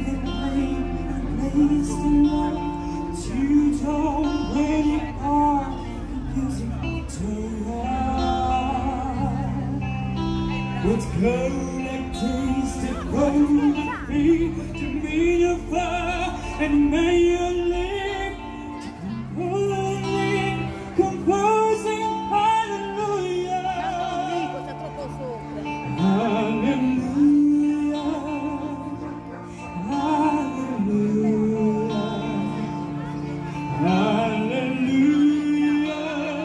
the blame and place the love that you don't really are confusing to love. What's connected to free to mean your fire and may you live to composing hallelujah. Hallelujah, hallelujah, hallelujah,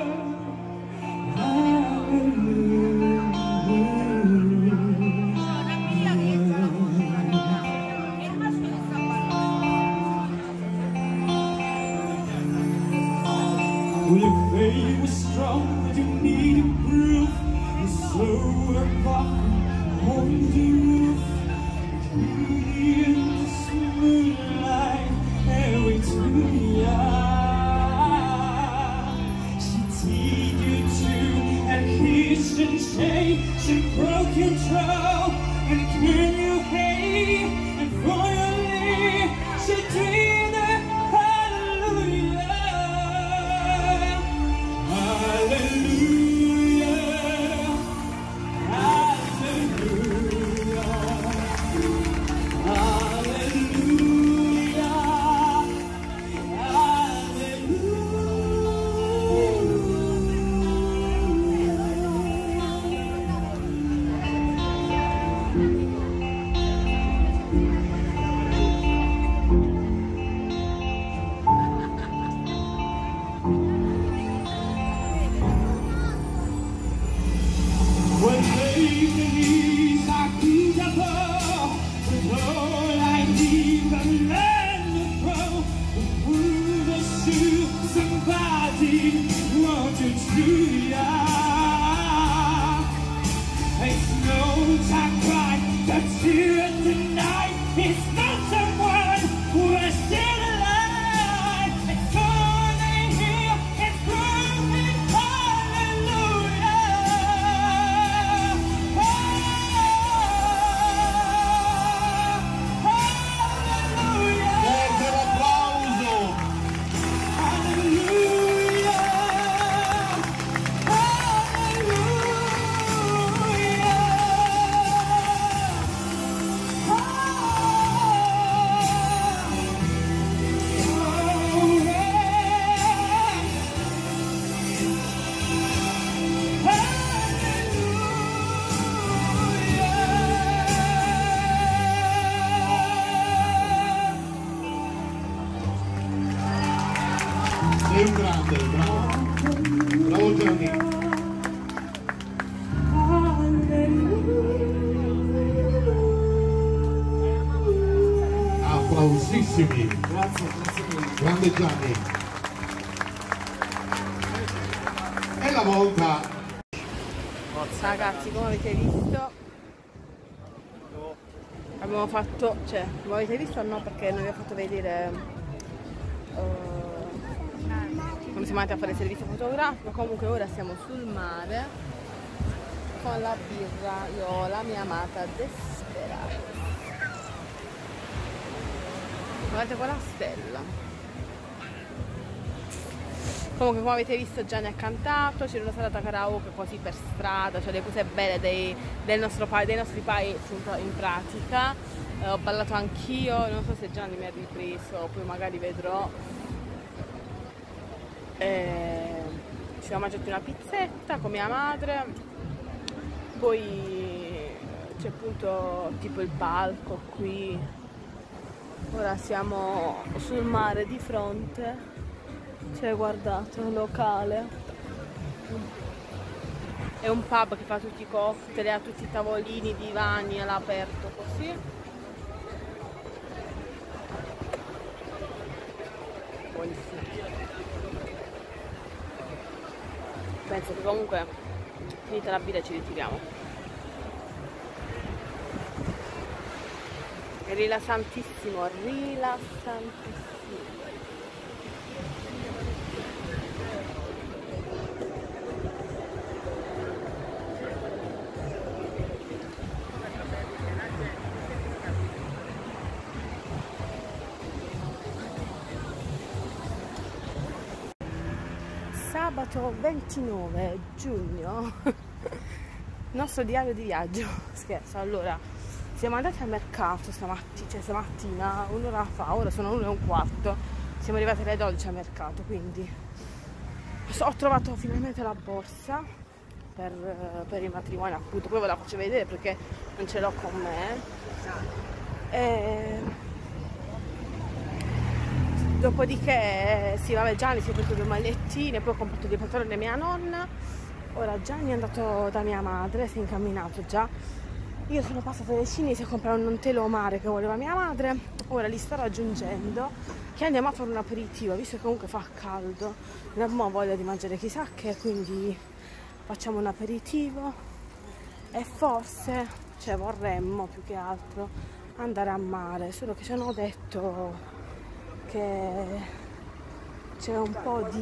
well, your faith was strong, but you needed proof. You're so apart from the roof. Beauty in this moonlight, airway to the eye. She teed you to and kiss and shake. She broke your control and gave you hate. And for your lead, she dreamed a hallelujah. Hallelujah, hallelujah, hallelujah, when babies are beautiful, with all I need to learn to grow, prove us to somebody want to truly are. It's no time cry that's here tonight. It's not someone who is still alive. It's burning here, it's burning, hallelujah. Forte l'applauso! Sei un grande, bravo! Bravo Gianni! Applausissimi! Grazie, grazie mille. Grande Gianni! E la volta! Ragazzi, come avete visto abbiamo fatto, cioè, come avete visto no, perché non vi ho fatto vedere come siamo andati a fare il servizio fotografico. Comunque ora siamo sul mare con la birra, io ho la mia amata Desperata. Guardate quella stella. Comunque come avete visto Gianni ha cantato, c'era una serata karaoke così per strada, cioè le cose belle dei nostri paesi in pratica. Ho ballato anch'io, non so se Gianni mi ha ripreso, poi magari vedrò. Ci siamo mangiati una pizzetta con mia madre, poi c'è appunto tipo il palco qui. Ora siamo sul mare di fronte. Cioè guardate, un locale, è un pub che fa tutti i cocktail, ha tutti i tavolini, i divani all'aperto così. Buonissimo. Penso che comunque finita la birra ci ritiriamo. È rilassantissimo, rilassantissimo. sabato 29 giugno, nostro diario di viaggio. Scherzo. Allora, siamo andati al mercato stamattina, un'ora fa, ora sono 1:15, siamo arrivati alle 12 al mercato, quindi ho trovato finalmente la borsa per il matrimonio, appunto. Poi ve la faccio vedere perché non ce l'ho con me. Dopodiché sì, vabbè, Gianni si è preso 2 magliettine, poi ho comprato dei pantaloni a mia nonna. Ora Gianni è andato da mia madre, si è incamminato già. Io sono passata dai cinesi a comprare un non telo mare che voleva mia madre. Ora li sto raggiungendo, che andiamo a fare un aperitivo, visto che comunque fa caldo, non abbiamo voglia di mangiare chissà che, quindi facciamo un aperitivo e forse, cioè vorremmo più che altro andare a mare, solo che ci hanno detto che c'è un po' di,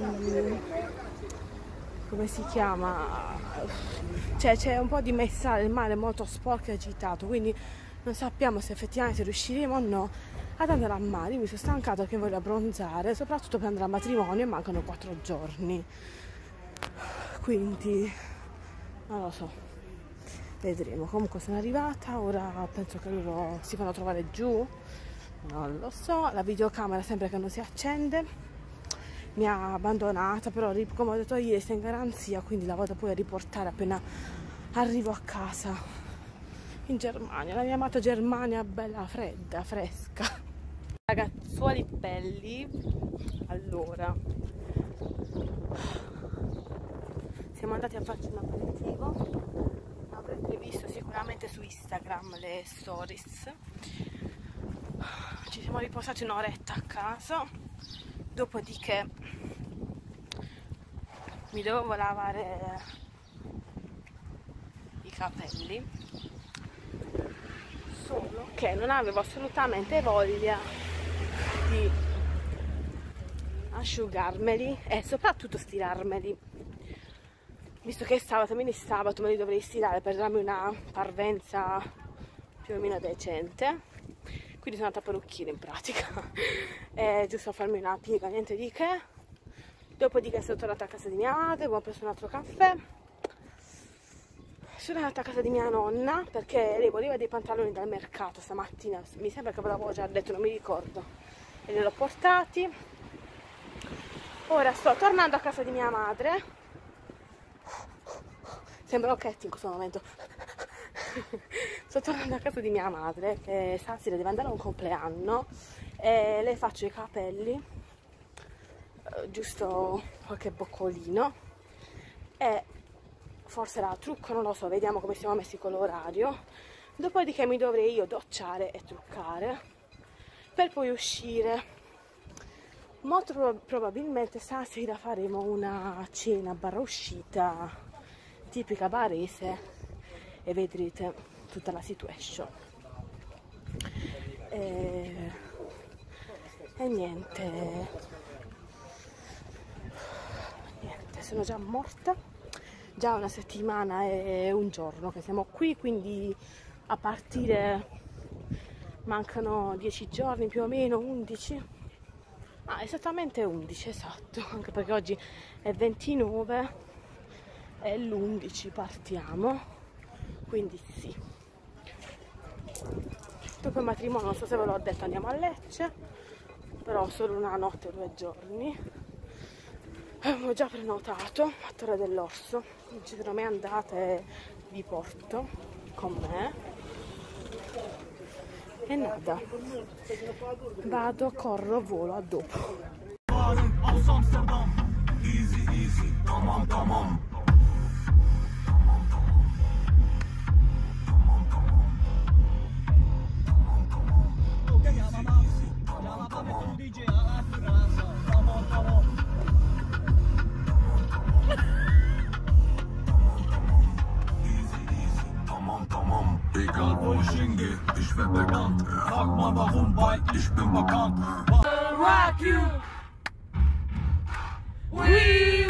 come si chiama, cioè c'è un po' di messale, il mare è molto sporco e agitato, quindi non sappiamo se effettivamente riusciremo o no ad andare a mare. Io mi sono stancata perché voglio abbronzare, soprattutto per andare al matrimonio, e mancano 4 giorni, quindi non lo so, vedremo. Comunque sono arrivata, ora penso che loro si vanno a trovare giù, non lo so. La videocamera sembra che non si accende, mi ha abbandonata, però come ho detto ieri sta in garanzia, quindi la vado poi a riportare appena arrivo a casa in Germania, la mia amata Germania, bella fredda, fresca. Ragazzuoli belli, allora siamo andati a farci un aperitivo, avrete visto sicuramente su Instagram le stories. Ci siamo riposati un'oretta a casa, dopodiché mi dovevo lavare i capelli, solo che non avevo assolutamente voglia di asciugarmeli e soprattutto stirarmeli, visto che è sabato, me li dovrei stirare per darmi una parvenza più o meno decente. Quindi sono andata a parrucchiere in pratica, giusto a farmi una piega, niente di che. Dopodiché sono tornata a casa di mia madre, ho preso un altro caffè. Sono andata a casa di mia nonna perché lei voleva dei pantaloni dal mercato stamattina, mi sembra che ve l'avevo già detto, non mi ricordo, e li ho portati. Ora sto tornando a casa di mia madre, sembra Rocchetti in questo momento. Sto tornando a casa di mia madre che stasera deve andare a un compleanno e le faccio i capelli, giusto qualche boccolino, e forse la trucco, non lo so, vediamo come siamo messi con l'orario. Dopodiché mi dovrei io docciare e truccare per poi uscire. Molto probabilmente stasera faremo una cena barra uscita tipica barese e vedrete tutta la situation. E niente, sono già morta, già una settimana e un giorno che siamo qui, quindi a partire mancano 10 giorni più o meno, 11, esattamente 11, esatto, anche perché oggi è 29 e l'11 partiamo. Quindi sì, dopo il matrimonio, non so se ve l'ho detto, andiamo a Lecce, però solo una notte e 2 giorni. Abbiamo già prenotato a Torre dell'Orso, non ci sono mai andata e vi porto con me. E nada, vado, corro, volo, a dopo. Egal wo ich hingehe, ich werd bekannt. Frag mal warum, weil ich bin bekannt. Rock you. We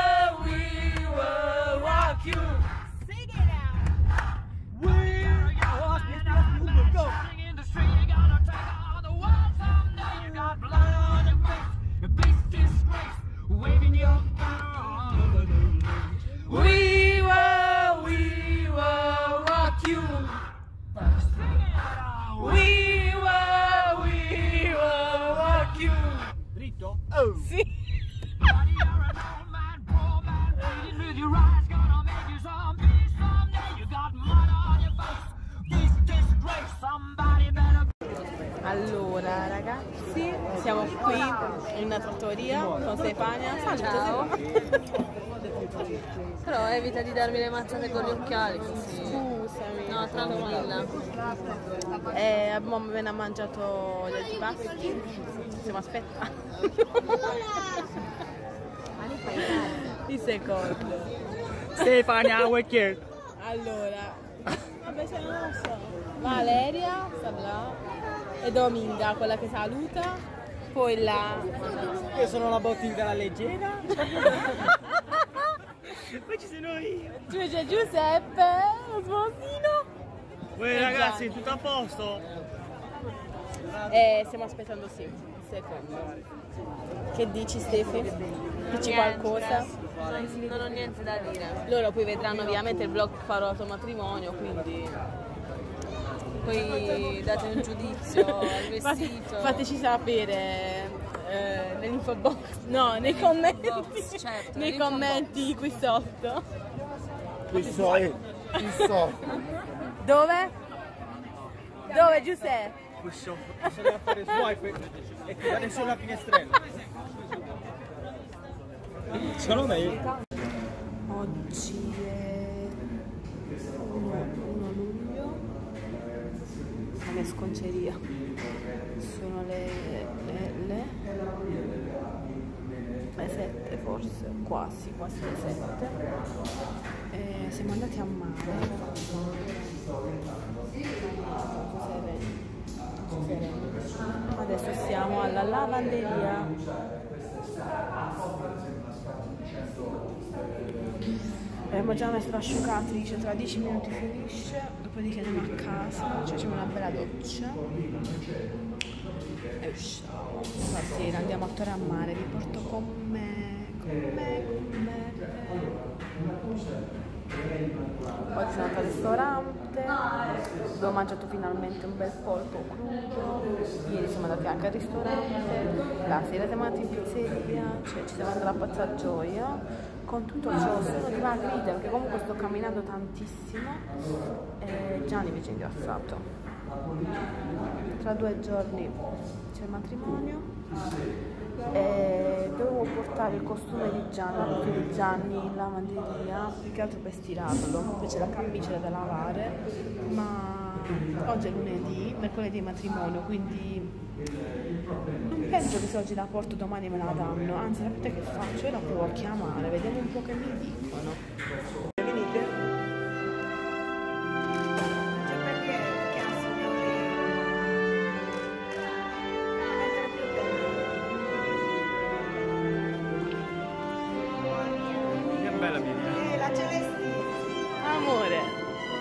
will rock you. Sing it out. We will go. Industry, you gotta take all the world someday. You got blood and face, your beast disgrace, waving your banner. Allora ragazzi, siamo qui in una trattoria con Stefania. Ciao. Però evita di darmi le mazzate con gli occhiali così. Scusami. No, tranquilla. Abbiamo appena mangiato gli antipasti. Stiamo aspettando. Il secondo. Stefania, vuoi che? Allora, vabbè, se non lo so. Valeria sta là e Dominga, quella che saluta. Poi là. Io sono la bottiglia leggera. Poi ci sono io. Giù c'è Giuseppe, lo sposino. Voi ragazzi, tutto a posto? Stiamo aspettando sì, il secondo. Che dici Stefi? Dici qualcosa? Non ho niente da dire. Loro poi vedranno ovviamente il vlog che farò al tuo matrimonio, quindi Poi date un giudizio al vestito. fateci sapere nell'info box, no, nei commenti, certo, nei nell'info commenti qui sotto. Qui so. Dove? Dove Giuseppe? Bisogna fare swipe e tirare sulla finestrella. Sono meglio. Oggi è 1 luglio, la mia sconceria. Sono le 7 forse, quasi le 7. Siamo andati a mare. Adesso siamo alla lavanderia. Abbiamo già messo l'asciugatrice, tra 10 minuti finisce, dopodiché andiamo a casa, ci facciamo una bella doccia e usciamo. Stasera andiamo a Torre a Mare, vi porto con me. Oggi sono andato al ristorante, dove ho mangiato finalmente un bel polpo crudo. Ieri siamo andati anche al ristorante, la sera siamo andati in pizzeria, cioè ci siamo andati a pazza gioia. Con tutto ciò sono dimagrita perché comunque sto camminando tantissimo e Gianni invece è ingrassato. Tra 2 giorni c'è il matrimonio e dovevo portare il costume di Gianni in lavanderia, più che altro per stirarlo, poi c'è la camicia da lavare, ma oggi è lunedì, mercoledì è matrimonio, quindi non penso che se oggi la porto domani me la danno, anzi sapete che faccio? Io la provo a chiamare, vediamo un po' che mi dicono. Venite? Che bella mia. La Celestina. Amore!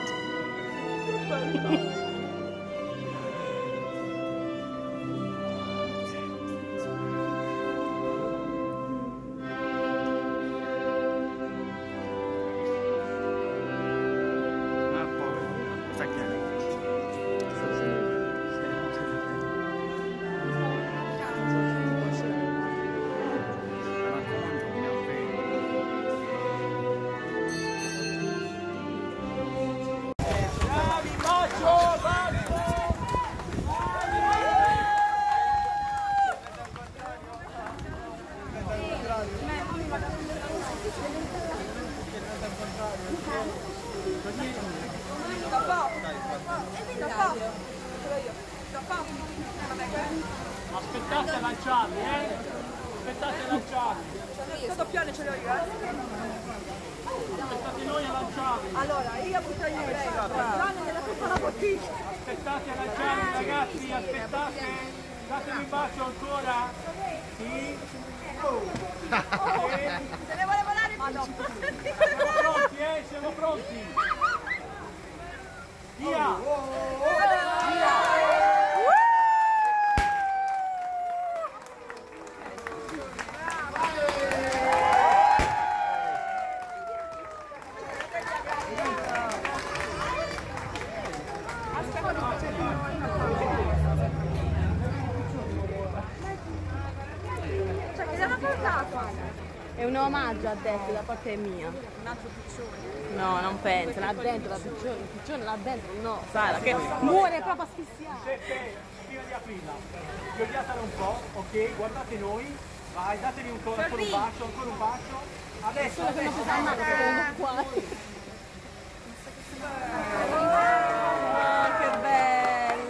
Aspettate a lanciarli, Aspettate a lanciarli. Questo doppione ce l'ho io, Aspettate noi a lanciarli. Allora, io butto in lei, Gianni della piccola bottiglia. Aspettate a lanciarli ragazzi, aspettate. Datemi un bacio ancora. Sì. Se ne vuole volare, ma no. Siamo pronti, siamo pronti. Via. Cioè, che l'hanno portato? È un omaggio, ha detto, da parte mia. Un altro piccione. No, non penso, là dentro, il piccione là dentro, no, Sara, che muore proprio asfissiato. prima di aprirla. Vi odiatela un po', ok? Guardate noi, vai, dateli ancora un bacio, ancora un bacio. Adesso, Che bello!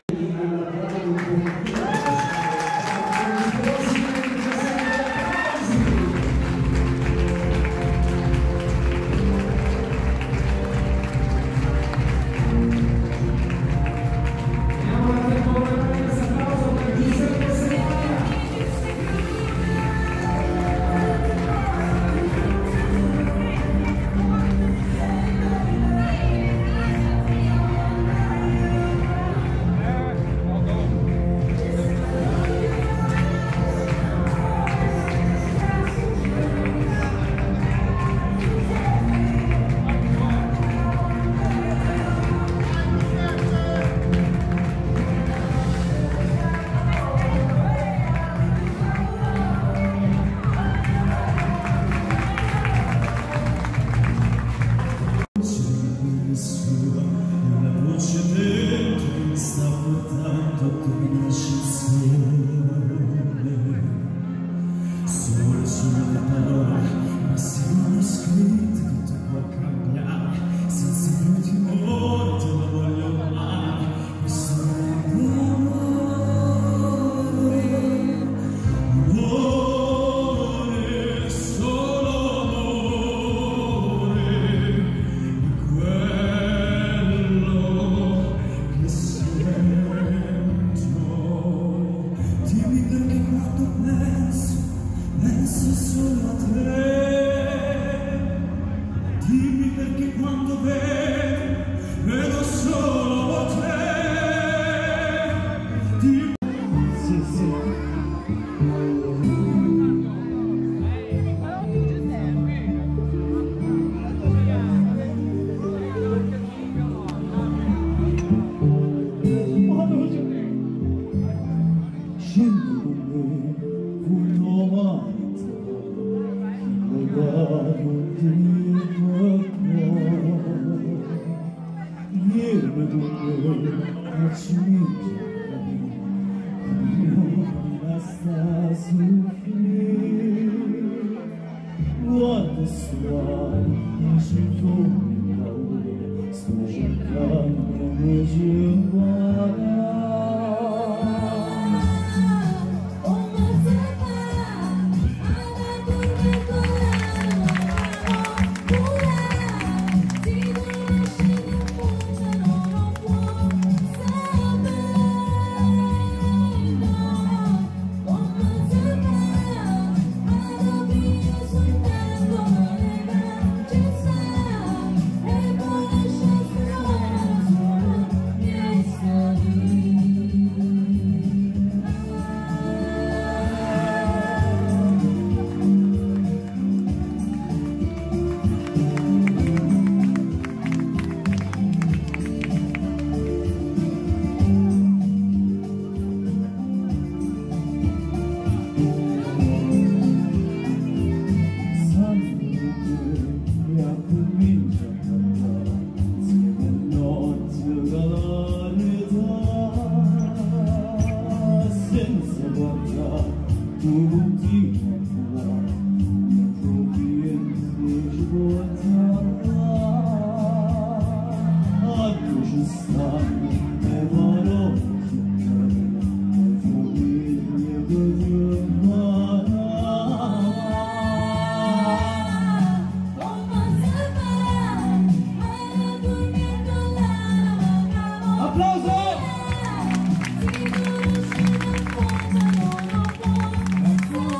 Applauso!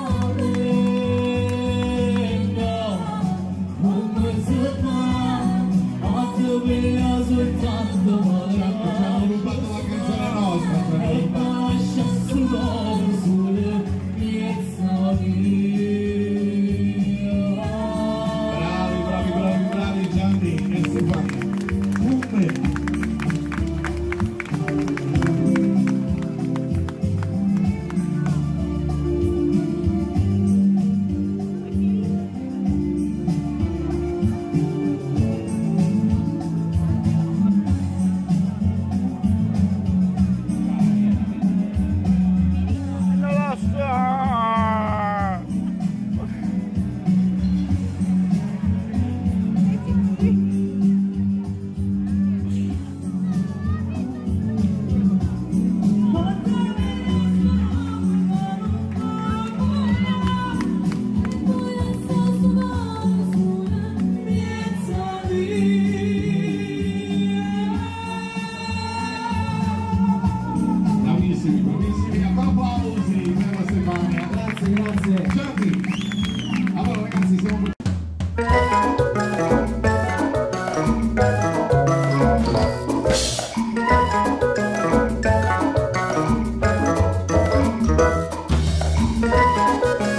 Thank